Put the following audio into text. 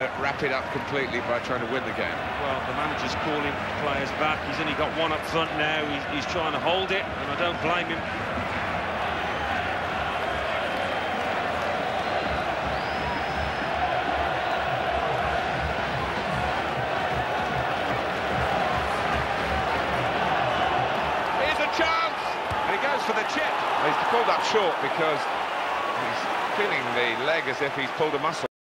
wrap it up completely by trying to win the game. Well, the manager's calling players back. He's only got one up front now. He's trying to hold it, and I don't blame him. Here's a chance! And he goes for the chip. He's pulled up short because he's feeling the leg as if he's pulled a muscle.